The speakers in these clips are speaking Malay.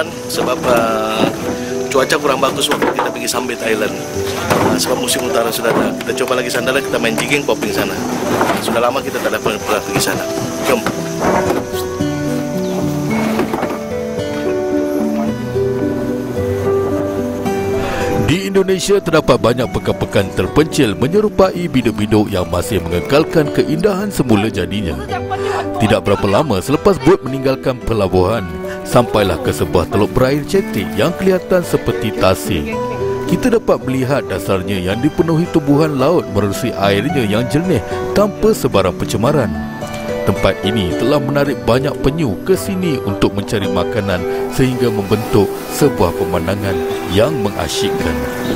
Thailand sebab cuaca kurang bagus waktu kita pergi Sambit Island. Sebab musim utara sudah ada. Kita coba lagi sandala, kita main jigging popping sana. Sudah lama kita tak pernah pergi sana. Jom. Di Indonesia terdapat banyak pekan-pekan terpencil menyerupai biduk-biduk yang masih mengekalkan keindahan semula jadinya. Tidak berapa lama selepas bot meninggalkan pelabuhan, sampailah ke sebuah teluk berair cantik yang kelihatan seperti tasik. Kita dapat melihat dasarnya yang dipenuhi tumbuhan laut menerusi airnya yang jernih tanpa sebarang pencemaran. Tempat ini telah menarik banyak penyu ke sini untuk mencari makanan sehingga membentuk sebuah pemandangan yang mengasyikkan.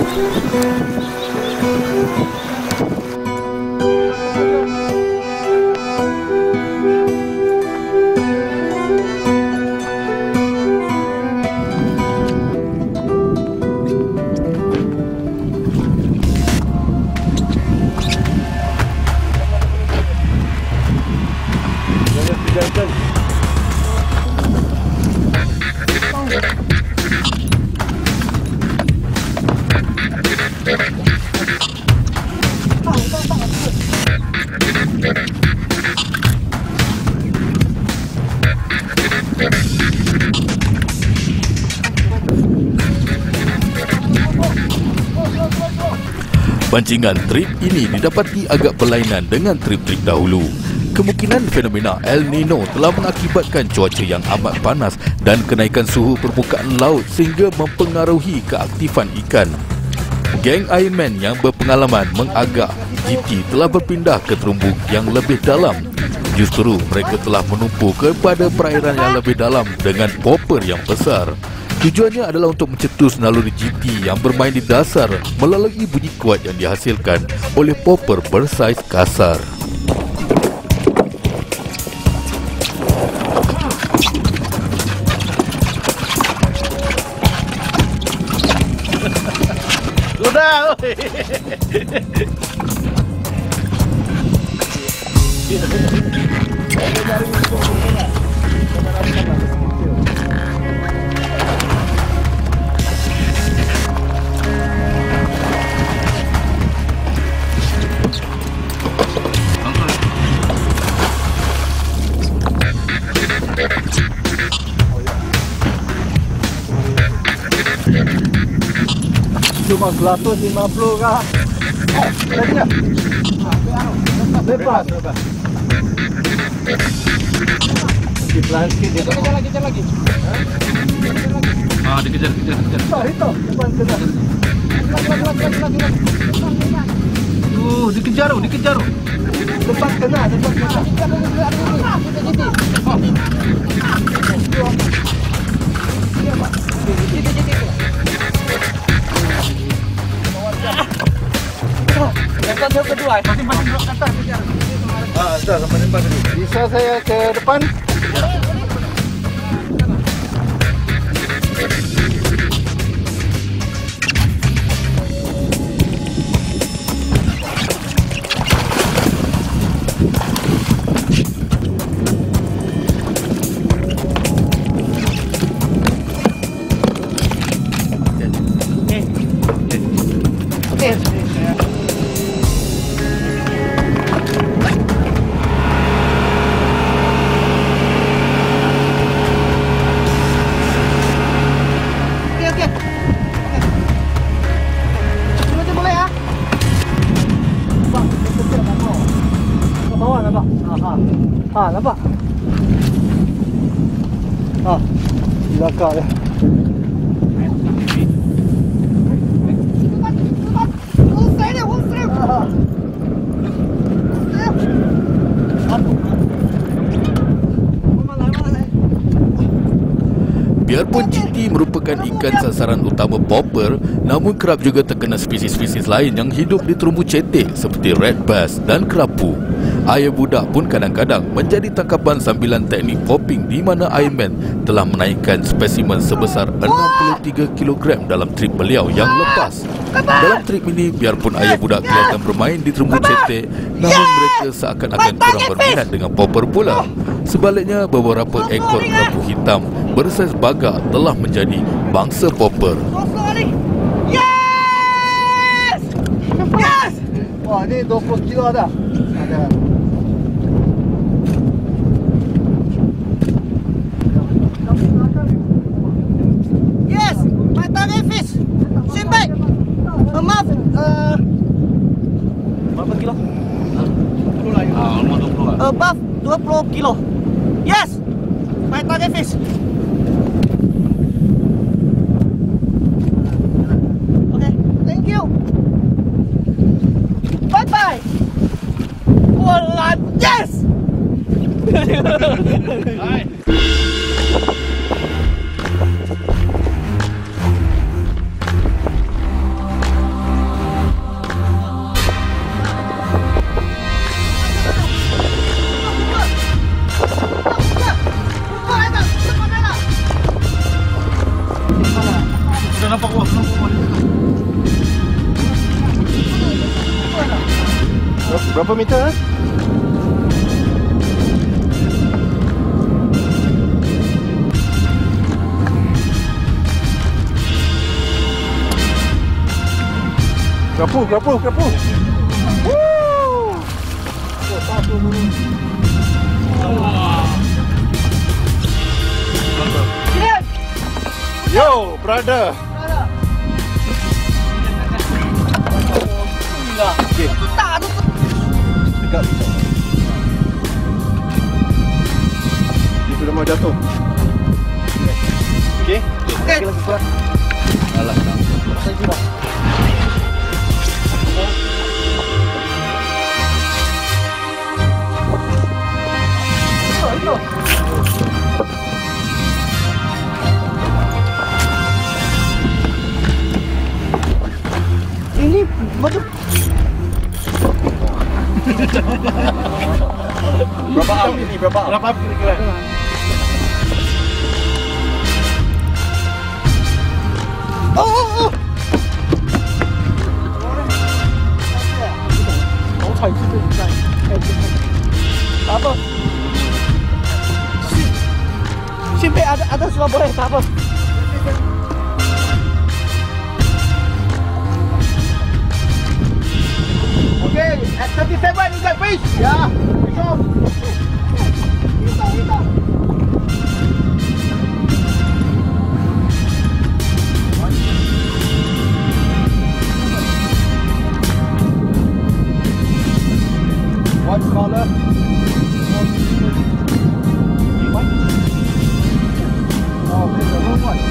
Pancingan trip ini didapati agak berlainan dengan trip-trip dahulu. Kemungkinan fenomena El Nino telah mengakibatkan cuaca yang amat panas dan kenaikan suhu permukaan laut sehingga mempengaruhi keaktifan ikan. Geng Ironman yang berpengalaman mengagak GT telah berpindah ke terumbu yang lebih dalam. Justru mereka telah menumpu kepada perairan yang lebih dalam dengan popper yang besar. Tujuannya adalah untuk mencetus naluri GT yang bermain di dasar melalui bunyi kuat yang dihasilkan oleh popper bersaiz kasar. Sudah. Cuma 150 kah? Lepas. Dikejar lagi. Dikejar. Itu, depan kita. Dikejar. Depan kena. Yang kedua, masing-masing blok atas. Sudah sampai depan dulu. Bisa saya ke depan? Nampak? Belakang dia. Biarpun GT merupakan ikan sasaran utama popper, namun kerap juga terkena spesies-spesies lain yang hidup di terumbu cetek seperti red bass dan kerapu. Air budak pun kadang-kadang menjadi tangkapan sambilan teknik popping di mana Ironman telah menaikkan spesimen sebesar 63 kg dalam trip beliau yang lepas. Dalam trip ini, biarpun ayah budak kelihatan bermain di terumbu cetek, namun mereka seakan-akan kurang berminat dengan popper pula. Sebaliknya, beberapa ekor kerapu hitam bersaiz baga telah menjadi bangsa popper. Yes! Yes! Wah, ni 20 kilo dah. Ada. Yes! My target fish! Swim back! Maaf, Berapa kilo? 20 lah. Almost 20 lah. above 20 kilo. Yes! My target fish! Okay, thank you! Bye-bye! Wallah, yes! Sudah nampak wah, Berapa meter? Kerapu. Woo! Yo, brother. Okay. Dekat. Dia sudah mau jatuh. Okay. Okay. Lagi kuat. Alah, Saya sudah. Ini betul. Berapa am ini? Berapa am kira-kira? Oh. Apa? Simpe ada semua boleh, tak apa. Okay, at 37 you got fish. Yeah. Come. Hito. What color? Oh, this is the wrong one.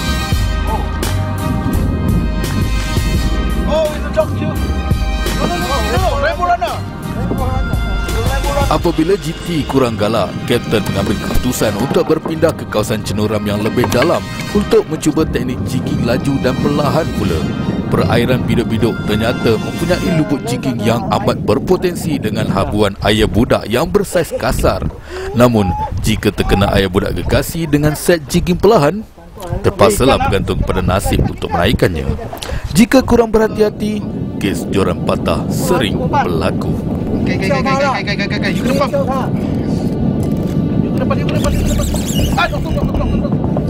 Oh, it's a dog too. No, rainbow runner. Apabila GT kurang galak, Kapten mengambil keputusan untuk berpindah ke kawasan cenuram yang lebih dalam untuk mencuba teknik jigging laju dan perlahan pula. Perairan biduk-biduk ternyata mempunyai lubuk jigging yang amat berpotensi dengan habuan air budak yang bersaiz kasar. Namun, jika terkena air budak gergasi dengan set jigging perlahan, terpaksalah bergantung pada nasib untuk menaikkannya. Jika kurang berhati-hati, kes joran patah sering berlaku. Okay. You kena depan. You kena depan. Ah, tunggu.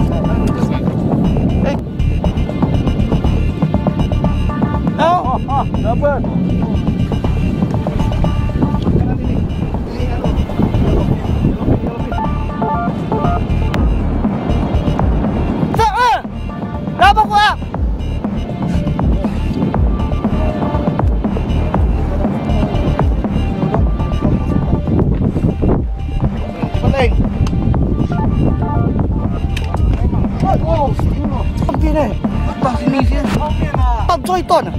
Dapat. Berapa kuat? Atas sini sih. 到最短了。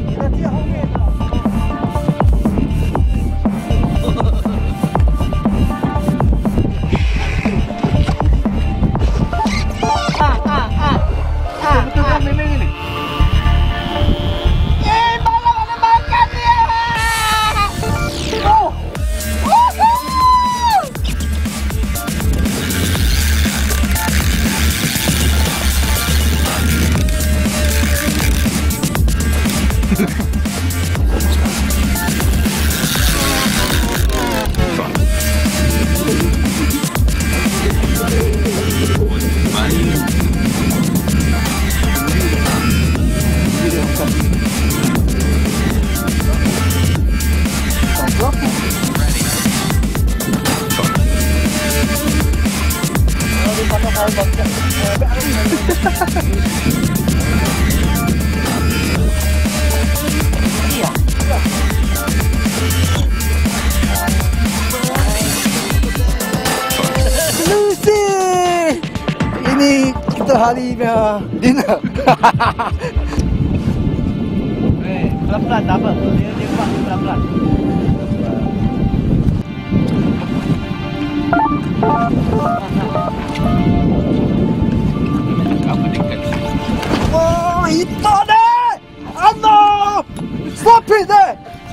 Lucy! Ini kita hari punya dinner. Pelan-pelan, tak apa. Dia buat pelan-pelan. Oh, itu deh! Ano! Stop it deh!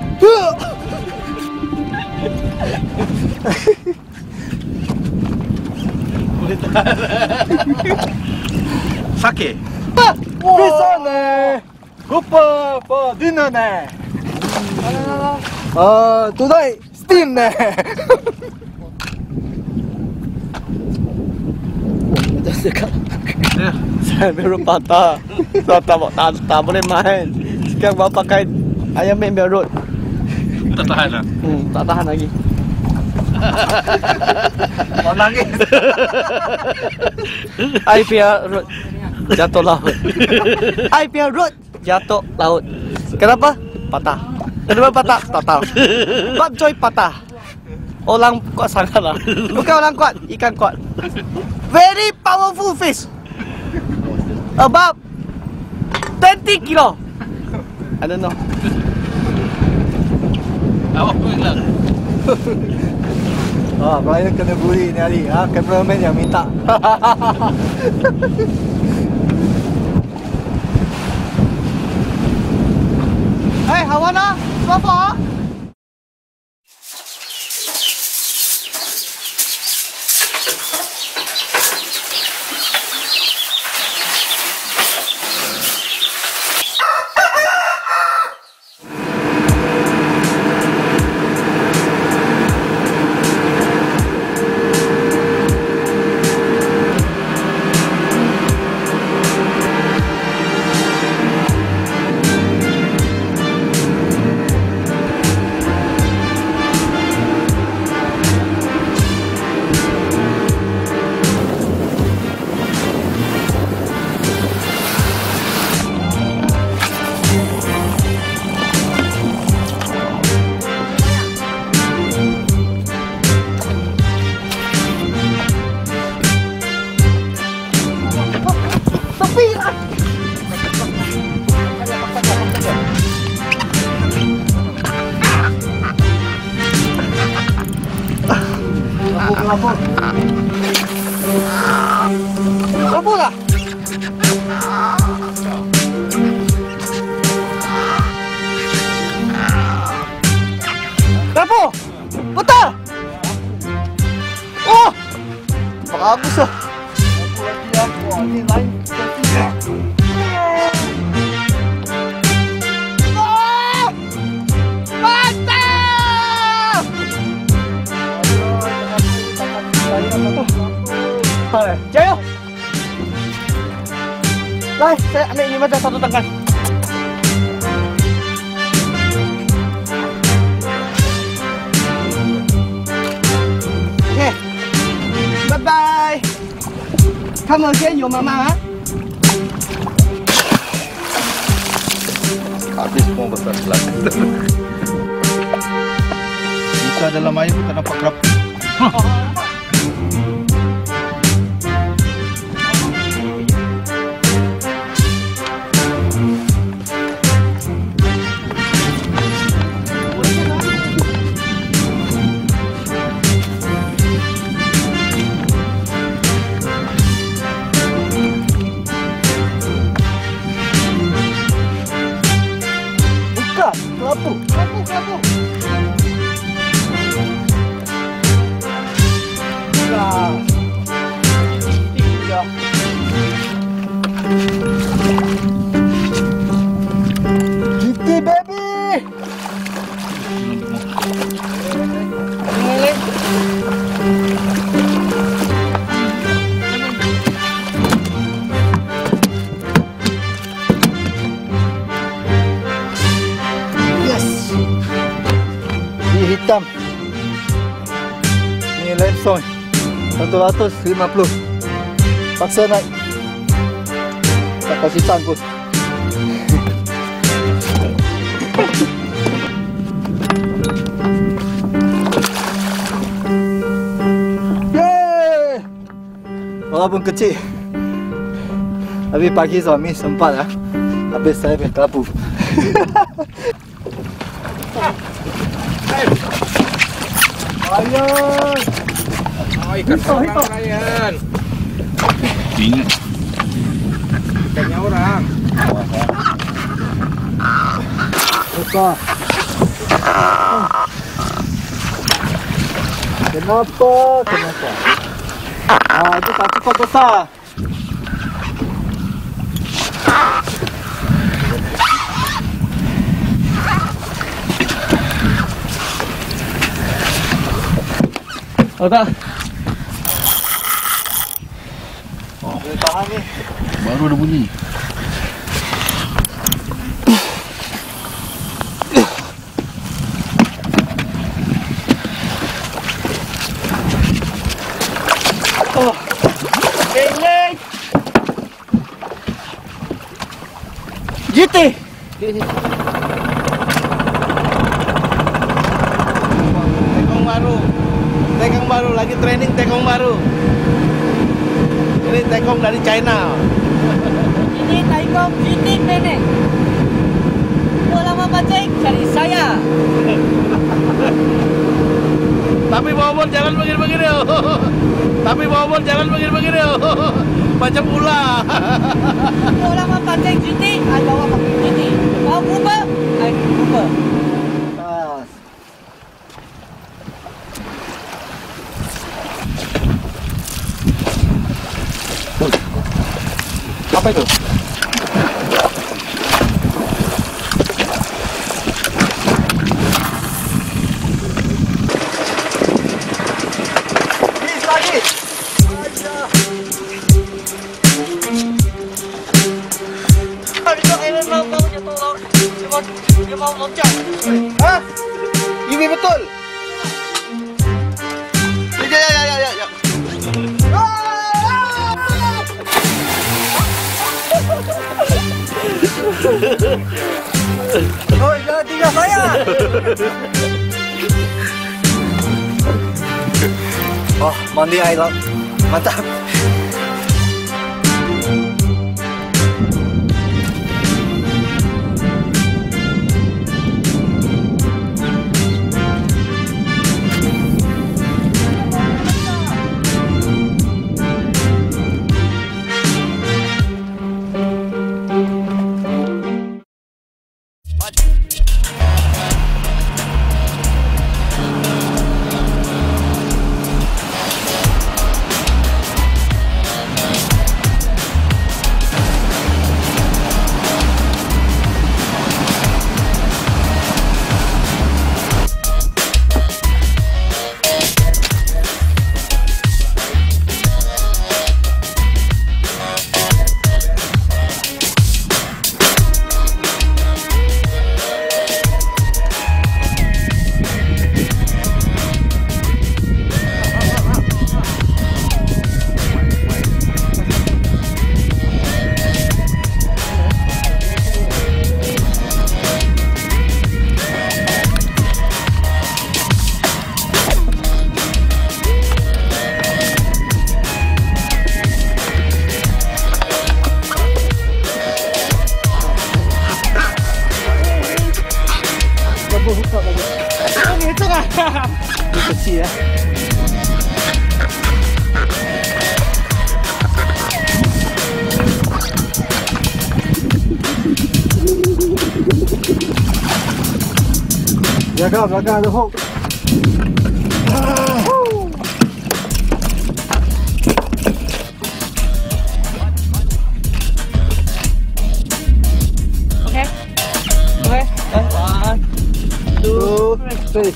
Sakit. Bisa nih! Lupa for dinner nih! Today steam nih! Saya baru patah. Tak boleh main. Sekarang bawa pakai ayam member road. Tak tahan lah. Tak tahan lagi. Mau nangis? IPL road jatuh laut. IPL road jatuh laut. Kenapa? Patah. Kenapa patah? Tak tahu. Bab Joy patah. Orang kuat sangat lah. Bukan orang kuat, ikan kuat. Very powerful fish. About 20 kilo. I don't know. Awak pun lah. Ah, klien kena bully ni hari. Ah, cameraman yang minta. Hey, Hawana, apa? Apa lah? Berapa? Betul? Oh! Bagus lah. Ini lain. Jaya! Lai, saya ambil ini macam satu tangan. Okay. Bye-bye. Come again, your mama. Habis semua besar selatan. Kita dalam air pun tak nampak kerap. Kelapu. hitam. Ni limestone 150. Paksa naik. Tak kasih sangkut. Yeay! Walaupun kecil, tapi pagi suami sempat lah. Habis saya main kelapu. Ayan! Ikan orang Ryan. Ingat. Ikannya orang. Buka. Kenapa? Itu tak cukup besar. Oh tak. Boleh tahan ni. Baru ada bunyi. Oh. Beleng. GT. Tekong baru, lagi training tekong baru. Ini tekong dari China. Ini tekong GT training. Mau lama pancing cari saya. Tapi bobot jangan begini-begini. Tapi bobot jangan begini-begini. Macam ular. Mau lama pancing GT, I bawa pakai GT. Mau berubah, I berubah. Tas. Apa itu? Bis lagi. Kalau Aaron mau jatuh laut, dia mau loncat. Hah? Ini betul. Ya. Oh, jangan tinggal saya. Oh, mandi air laut. Mantap. Kecil ya. Jaga belakang ada hook. Okay. Okay. 1, 2, 3.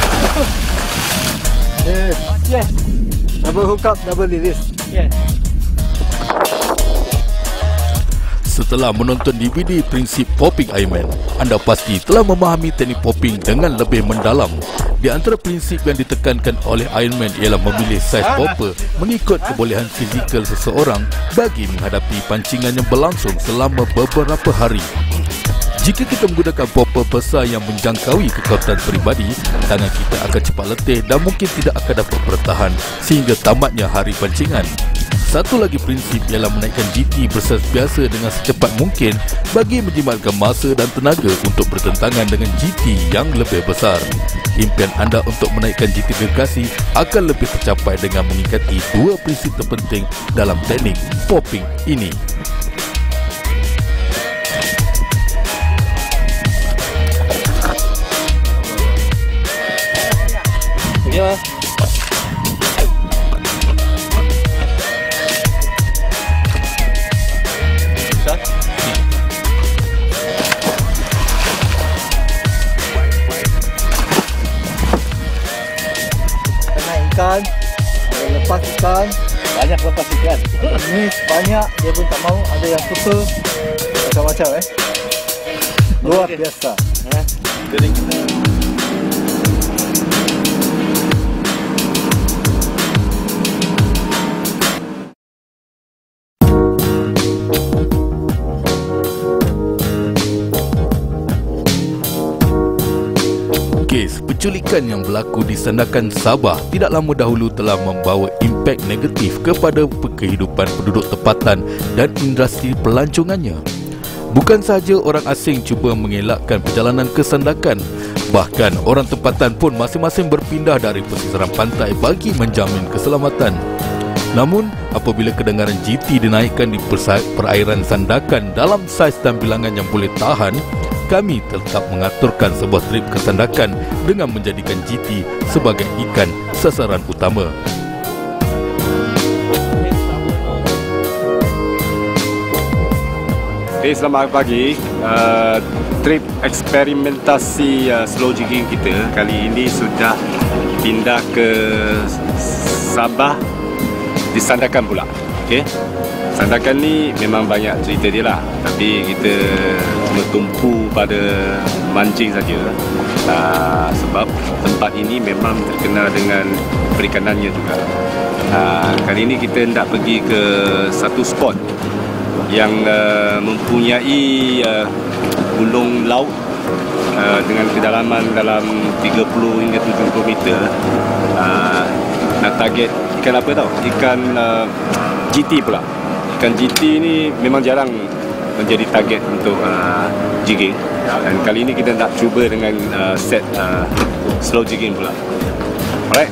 Yes. Yes. Double hook up, double release. Yes. Setelah menonton DVD prinsip popping Ironman, anda pasti telah memahami teknik popping dengan lebih mendalam. Di antara prinsip yang ditekankan oleh Ironman ialah memilih saiz popper mengikut kebolehan fizikal seseorang bagi menghadapi pancingan yang berlangsung selama beberapa hari. Jika kita menggunakan popper besar yang menjangkaui kekuatan peribadi, tangan kita akan cepat letih dan mungkin tidak akan dapat bertahan sehingga tamatnya hari pancingan. Satu lagi prinsip ialah menaikkan GT bersaiz biasa dengan secepat mungkin bagi menjimatkan masa dan tenaga untuk bertentangan dengan GT yang lebih besar. Impian anda untuk menaikkan GT gergasi akan lebih tercapai dengan mengikati dua prinsip terpenting dalam teknik popping ini. Ya. Kena ikan, ada lepas ikan. Banyak lepas ikan. Ini banyak, dia pun tak mau. Ada yang suka, macam-macam luar biasa. Kes penculikan yang berlaku di Sandakan Sabah tidak lama dahulu telah membawa impak negatif kepada kehidupan penduduk tempatan dan industri pelancongannya. Bukan sahaja orang asing cuba mengelakkan perjalanan ke Sandakan, bahkan orang tempatan pun masing-masing berpindah dari pesisiran pantai bagi menjamin keselamatan. Namun, apabila kedengaran GT dinaikkan di perairan Sandakan dalam saiz dan bilangan yang boleh tahan, kami tetap mengaturkan sebuah trip ke Sandakan dengan menjadikan GT sebagai ikan sasaran utama. Okay, selamat pagi. Trip eksperimentasi slow jigging kita kali ini sudah pindah ke Sabah di Sandakan pula. Okay. Sandakan ni memang banyak cerita dia lah, tapi kita cuma tumpu pada mancing saja. Sebab tempat ini memang terkenal dengan perikanannya juga. Kali ini kita hendak pergi ke satu spot yang mempunyai gulung laut dengan kedalaman dalam 30 hingga 70 meter. Nak target ikan apa tau? Ikan GT pula. Ikan GT ni memang jarang menjadi target untuk jigging. Dan kali ini kita nak cuba dengan set slow jigging pula. Alright.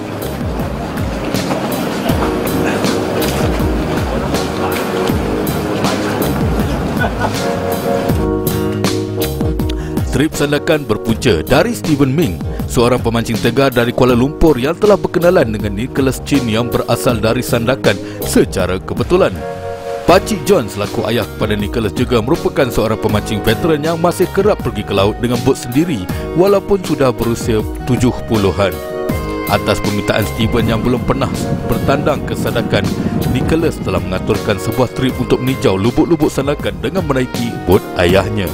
Trip Sandakan berpunca dari Stephen Ming, seorang pemancing tegar dari Kuala Lumpur yang telah berkenalan dengan Nicholas Chin yang berasal dari Sandakan secara kebetulan. Pakcik John selaku ayah kepada Nicholas juga merupakan seorang pemancing veteran yang masih kerap pergi ke laut dengan bot sendiri walaupun sudah berusia 70-an. Atas permintaan Stephen yang belum pernah bertandang ke Sandakan, Nicholas telah mengaturkan sebuah trip untuk meninjau lubuk-lubuk Sandakan dengan menaiki bot ayahnya.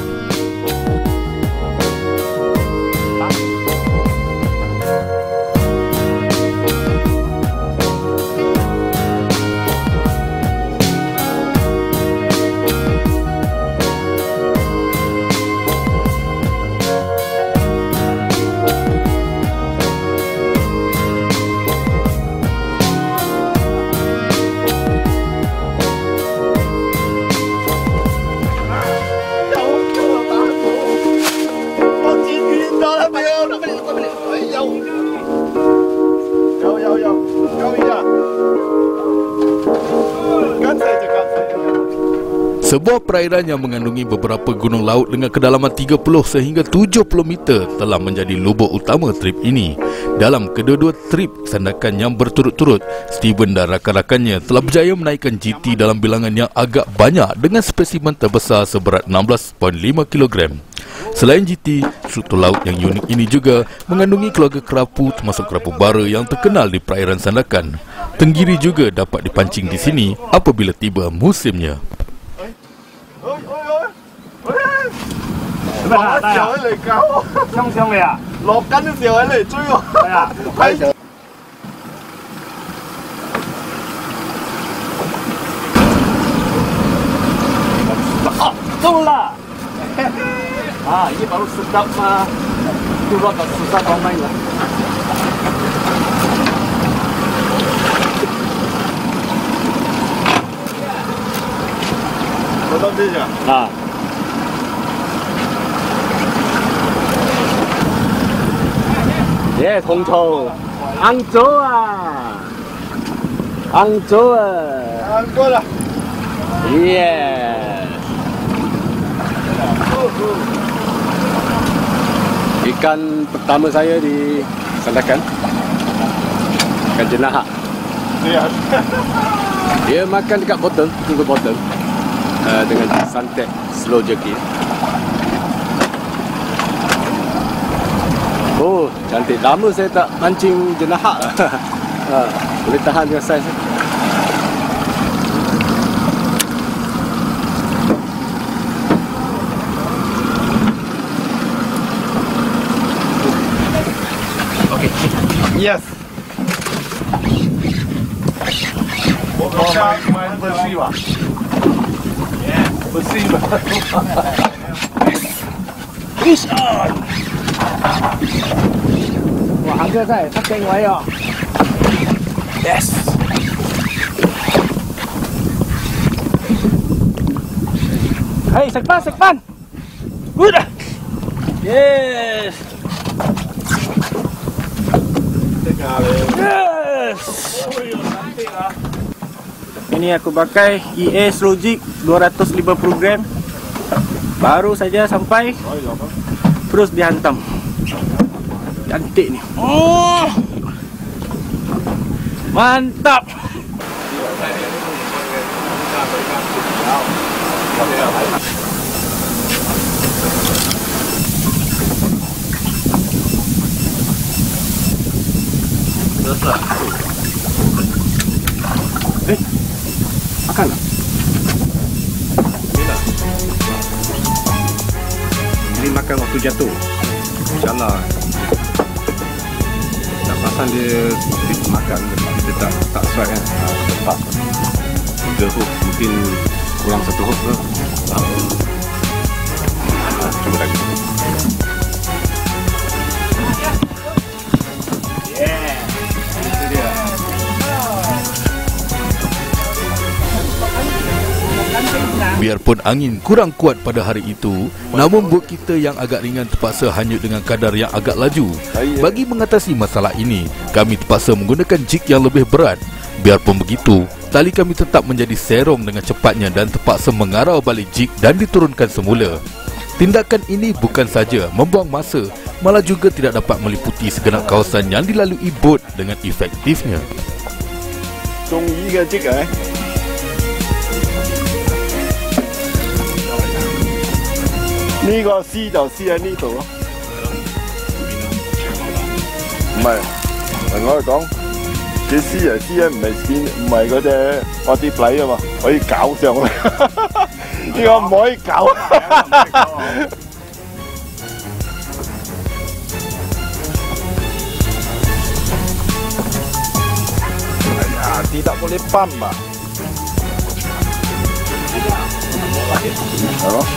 Sebuah perairan yang mengandungi beberapa gunung laut dengan kedalaman 30 sehingga 70 meter telah menjadi lubuk utama trip ini. Dalam kedua-dua trip Sandakan yang berturut-turut, Stephen dan rakan-rakannya telah berjaya menaikkan GT dalam bilangan yang agak banyak dengan spesimen terbesar seberat 16.5 kg. Selain GT, struktur laut yang unik ini juga mengandungi keluarga kerapu termasuk kerapu bara yang terkenal di perairan Sandakan. Tenggiri juga dapat dipancing di sini apabila tiba musimnya. 小喺嚟搞， 上上嚟啊！ 落緊嘅時候喺嚟追我。 係啊， 係中啦！啊，ini baru sedap mah. Itu bakal susah kau main lah. Betul dia. Ah. Yeah, Hong Châu. Ăn chỗ à. Ăn chỗ à. Angko lah. Yeah. Ikan pertama saya di Sandakan. Ikan jenahak. Dia. Dia makan dekat botol, tunggu botol. Dengan santet slow jerky. Oh, cantik. Lama saya tak mancing jenahak. Boleh tahan dengan saiz. Yes. Main bersih lah. Bersih lah. Fish on! Wah, harga saya tak tengok ayo. Yes. Hey, sekpan. Udah. Yes. Yes. Ini aku pakai EA Slow Jig 250 gram. Baru saja sampai. Terus dihantam. Cantik nih. Oh. Mantap. Makan lah. Ini makan waktu jatuh. InsyaAllah. Tak pasang dia makan. Kita tak strike kan. Lepas 3 hook. Mungkin kurang 1 hook ke. Cuba lagi. Biarpun angin kurang kuat pada hari itu, namun bot kita yang agak ringan terpaksa hanyut dengan kadar yang agak laju. Bagi mengatasi masalah ini, kami terpaksa menggunakan jig yang lebih berat. Biarpun begitu, tali kami tetap menjadi serong dengan cepatnya dan terpaksa mengarau balik jig dan diturunkan semula. Tindakan ini bukan saja membuang masa, malah juga tidak dapat meliputi segenap kawasan yang dilalui bot dengan efektifnya. 中意嘅jig啊！ 呢個絲就絲喺呢度咯，唔係，我係講啲絲係絲咧，唔係線，唔係嗰隻我啲底啊嘛，可以搞上去，呢個唔可以搞。哎呀，tidak boleh pam吧？係咯。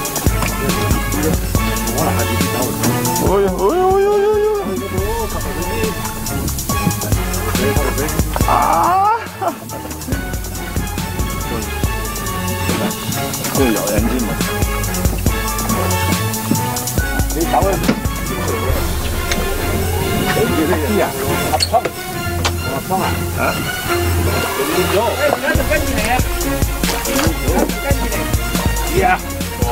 Ôi, ôi, ôi, ôi, ôi, ôi. Tôi有人知嘛？你走去。啲啊，合倉。合倉啊？啊？變咗。跟住嚟啊！跟住嚟。係啊。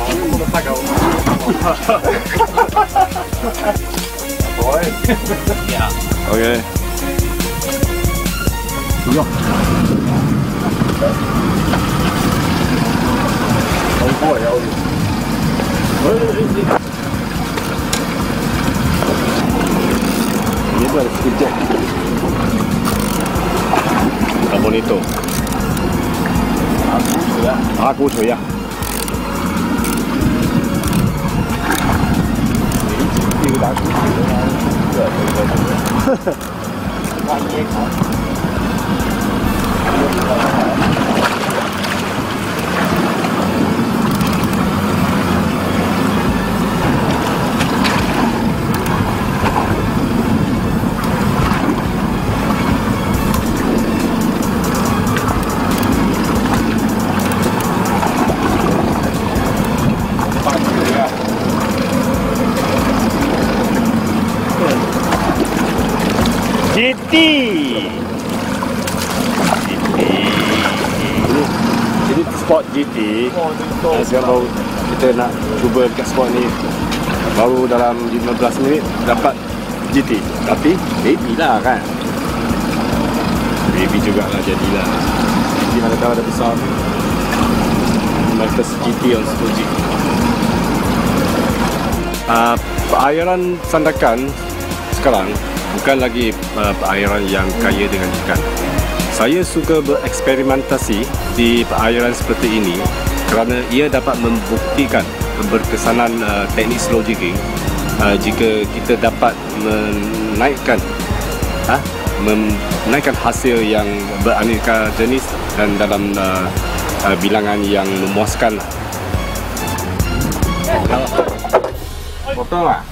OK， 不用。好過有。Ini tu ada sekejap. Tak bonito. Aku suya. GT. Jadi sport GT. Sekarang baru kita nak cuba dekat sport ni. Baru dalam 15 minit dapat GT. Tapi baby lah kan. Baby jugalah jadilah. Jadi mana tahu ada besar. Marcus GT on Slow Jig. Perairan Sandakan sekarang bukan lagi perairan yang kaya dengan ikan. Saya suka bereksperimentasi di perairan seperti ini kerana ia dapat membuktikan keberkesanan teknik slow jigging jika kita dapat menaikkan hasil yang beraneka jenis dan dalam bilangan yang memuaskan. Potong lah.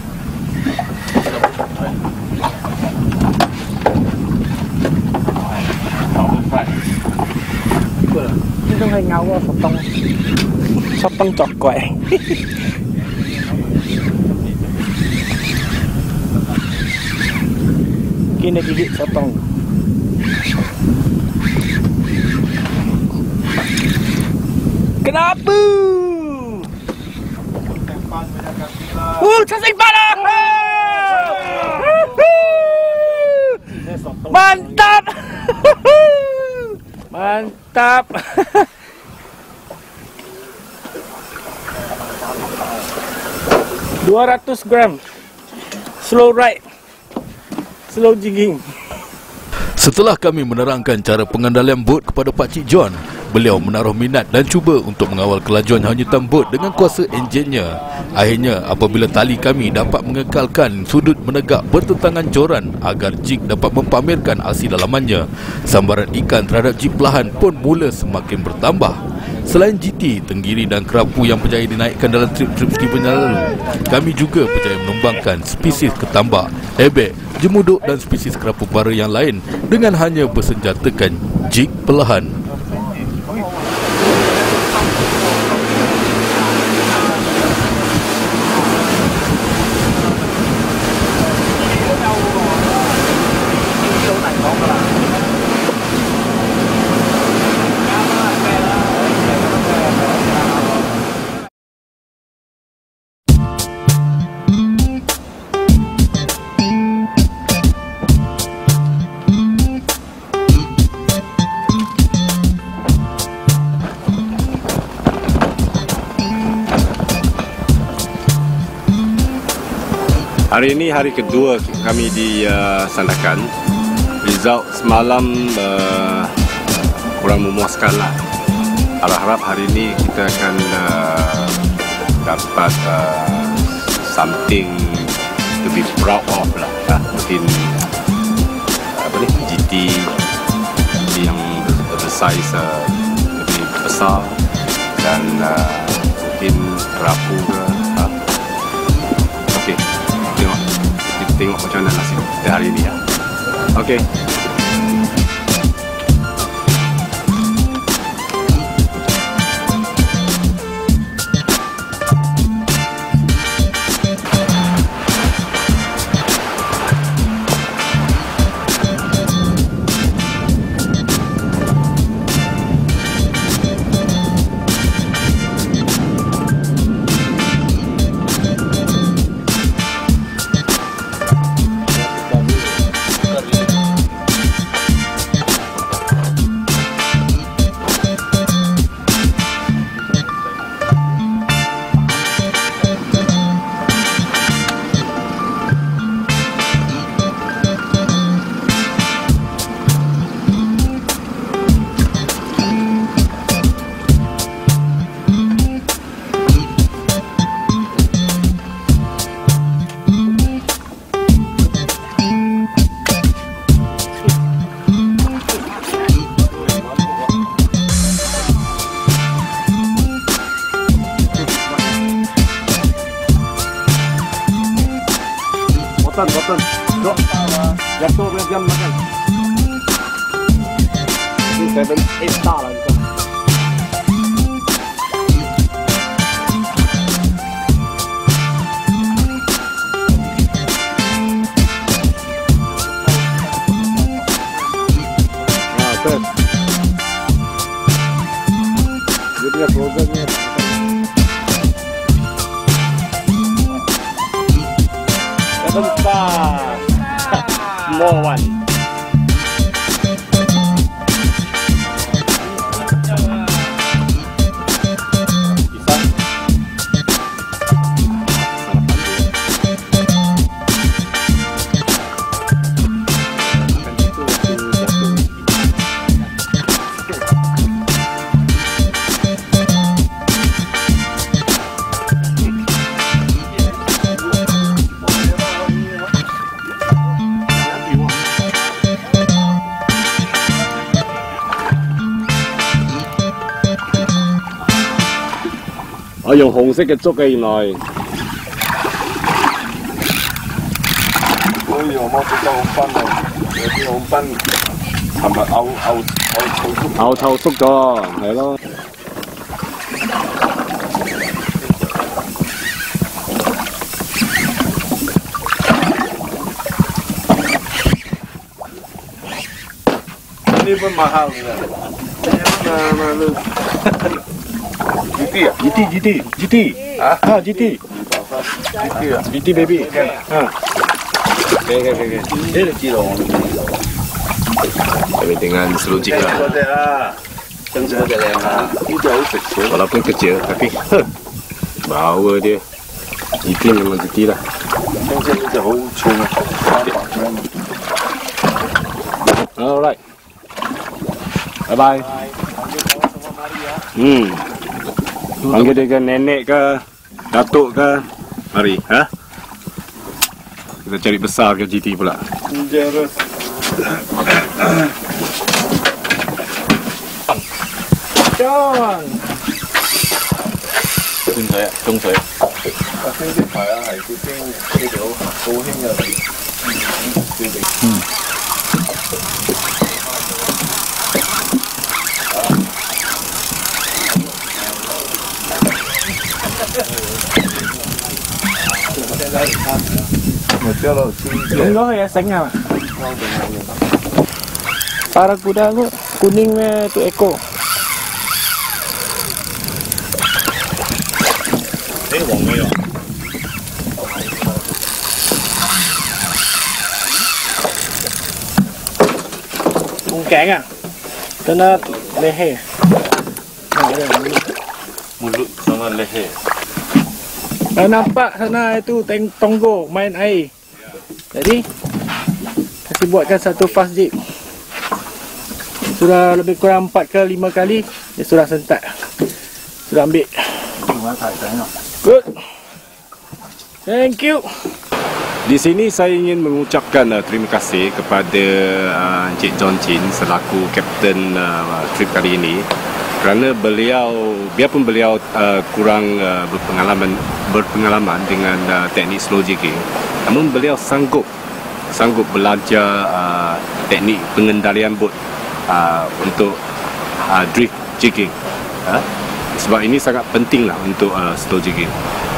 Itu hơi ngầu quá, sotong coklat. Kini gigit sotong. Kenapa? Cacing panah! Mantap! Mantap. $200 gram. Slow ride. Slow jigging. Setelah kami menerangkan cara pengendalian bot kepada Pak Cik John, beliau menaruh minat dan cuba untuk mengawal kelajuan hanyutan bot dengan kuasa enjinnya. Akhirnya, apabila tali kami dapat mengekalkan sudut menegak bertentangan joran agar jig dapat mempamerkan aksi dalamannya, sambaran ikan terhadap jig pelahan pun mula semakin bertambah. Selain GT, tenggiri dan kerapu yang berjaya dinaikkan dalam trip-trip Steven yang lalu, kami juga berjaya menumbangkan spesies ketambak, ebek, jemuduk dan spesies kerapu bara yang lain dengan hanya bersenjatakan jig pelahan. Hari ini hari kedua kami di Sandakan. Result semalam kurang memuaskan lah. Harap-harap hari ini kita akan dapat something to be proud of lah. Mungkin GT yang bersaiz lebih besar dan mungkin kerapu ke. Okey. Tengok macam mana nasib kita hari ini ya. Okey. Button. Dok. Jatuh dengan jam makan. Ini 7-8 star lah. Nah, dia punya programnya. Bentar. More one.我用紅色嘅竹嘅原來。 所以我摸得好分啊，有啲好分，係咪牛頭縮咗，係咯。 呢本mahal nila. GT. Ah, GT. GT baby. Okay. Tapi dengan selujik lah. Walaupun kecil tapi bau dia. GT memang GT lah. Alright. Bye-bye. Panggil dia ke nenek ke, datuk ke, mari, ha? Kita cari besar ke GT pula. John. 中水。 星期排啊，係嗰啲呢度好興嘅。 Ini loh ya sengnya. Para kuda kok kuningnya itu Eko. Keng ah, kena leher. Mulut sama leher. Nampak sana itu tonggo main air. Jadi kita buatkan satu fast jeep. Sudah lebih kurang 4 ke 5 kali dia sudah sentak. Sudah ambil. Good. Thank you. Di sini saya ingin mengucapkan terima kasih kepada Encik John Chin selaku kapten trip kali ini. Kerana beliau, biarpun beliau kurang berpengalaman dengan teknik slow jigging, namun beliau sanggup belajar teknik pengendalian bot untuk drift jigging. Sebab ini sangat pentinglah untuk slow jigging.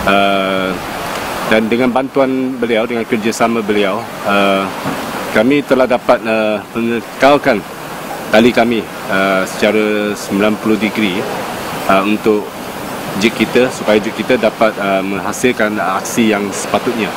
Dan dengan bantuan beliau, dengan kerjasama beliau, kami telah dapat mengekalkan tali kami secara 90 degree untuk jig kita, supaya jig kita dapat menghasilkan aksi yang sepatutnya.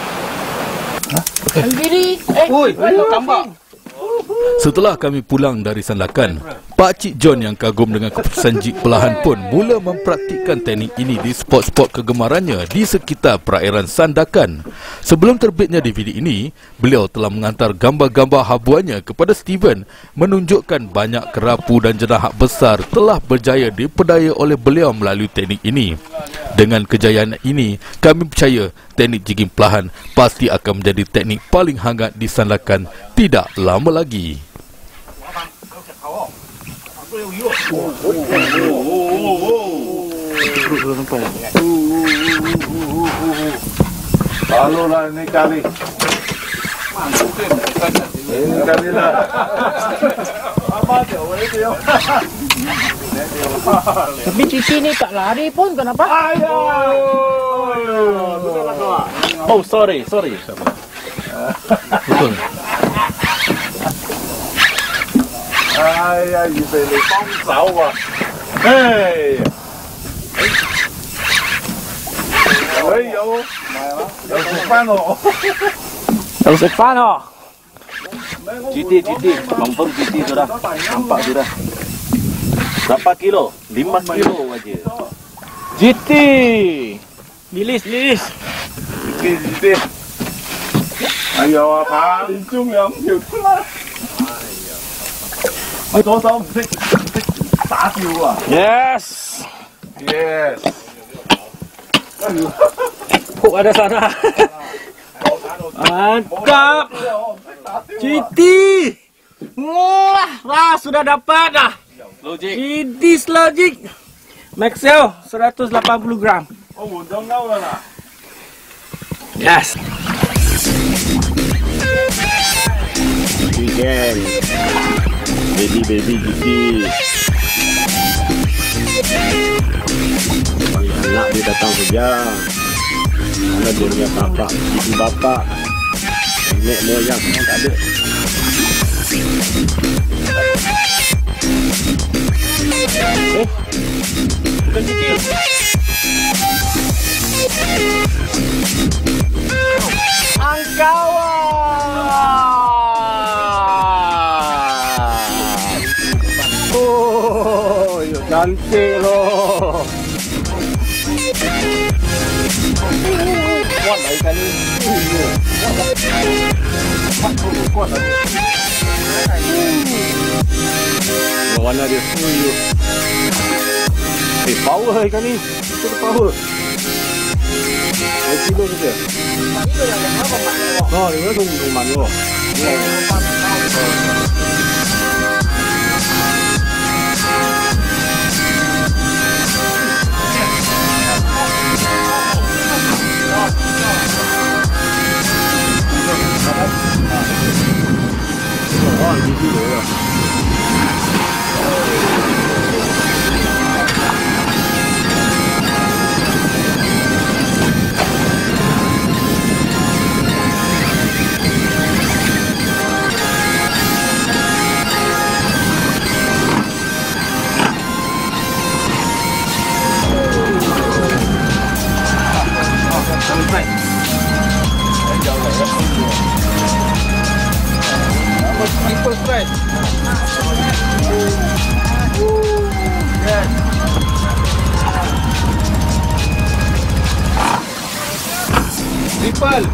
Setelah kami pulang dari Sandakan, Pak Cik John yang kagum dengan keputusan jig pelahan pun mula mempraktikkan teknik ini di spot-spot kegemarannya di sekitar perairan Sandakan. Sebelum terbitnya DVD ini, beliau telah mengantar gambar-gambar habuannya kepada Steven, menunjukkan banyak kerapu dan jenahak besar telah berjaya diperdaya oleh beliau melalui teknik ini. Dengan kejayaan ini, kami percaya teknik jigging pelahan pasti akan menjadi teknik paling hangat di Sandakan tidak lama lagi. Halo lah ini kali. Tapi Cici ni tak lari pun, kenapa? Oh, sorry. Betul. Ai,預備嚟幫手啊！唉，有食翻喎， 有食翻哦。 GT, confirm GT sudah, nampak sudah. Berapa kilo? 5 kilo aja. GT. Lilis. GT，哎呀，爬連中兩條出啦！我左手唔識打吊啊 Yes. ！Yes， Hook ada sana. Mantap. GT. Wah, sudah dapat dah. GT Logic. Maxell 180 gram. 我換咗鈎啦嗱。 Yes. Weekend. Baby GT. Anak dia datang kerja. Mana dia punya bapak, ibu bapak, nenek moyang semua tak ada. Bukan GT. Oh, cantik loh. Kuat lah ikan ni. Kuat lah. Warna dia full. Power ikan ni. Itu power. 5 kilo saja. Oh, dia tunggu mana? Triple.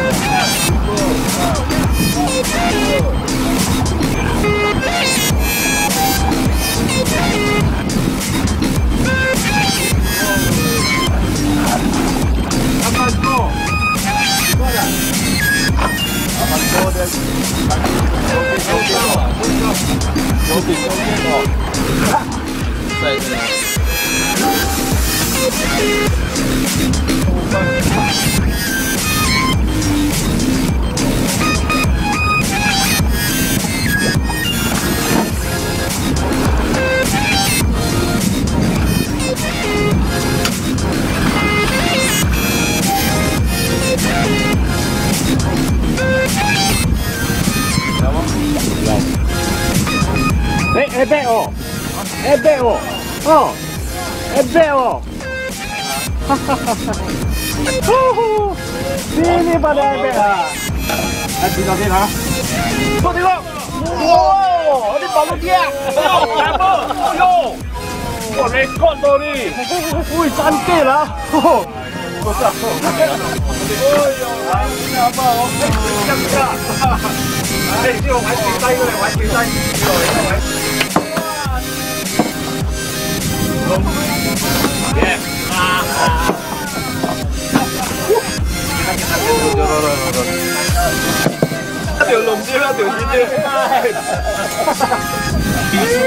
Ebek oh. Ebek oh. Sini pada ebek ah. Tengok. Tengok. Wow, ini balut dia. Apa? Yo. Oh, rekod tu ni. Ui, cantik lah. Điều lùm chứ, điều gì chứ.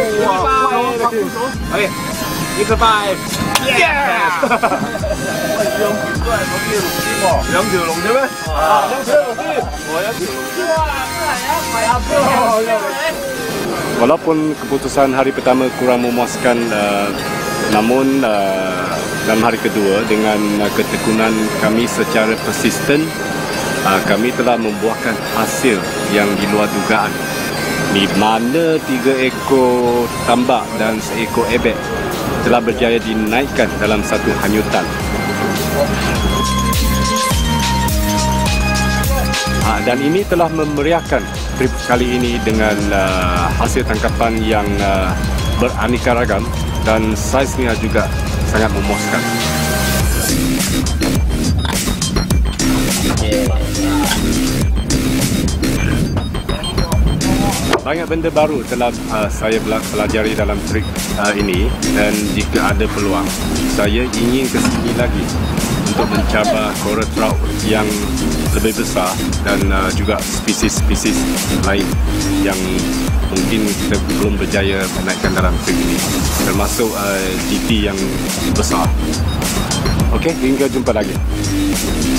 Đi 1 5. Yeah. Walaupun keputusan hari pertama kurang memuaskan, namun dalam hari kedua dengan ketekunan kami secara persisten, kami telah membuahkan hasil yang di luar dugaan, di mana 3 ekor tambak dan 1 ekor ebek telah berjaya dinaikkan dalam satu hanyutan. Dan ini telah memeriahkan trip kali ini dengan hasil tangkapan yang beraneka ragam dan saiznya juga sangat memuaskan. Banyak benda baru telah saya pelajari dalam trip ini, dan jika ada peluang, saya ingin ke sini lagi untuk mencabar coral trout yang lebih besar dan juga spesies-spesies lain yang mungkin kita belum berjaya menaikkan dalam trip ini, termasuk GT yang besar. Okey, hingga jumpa lagi.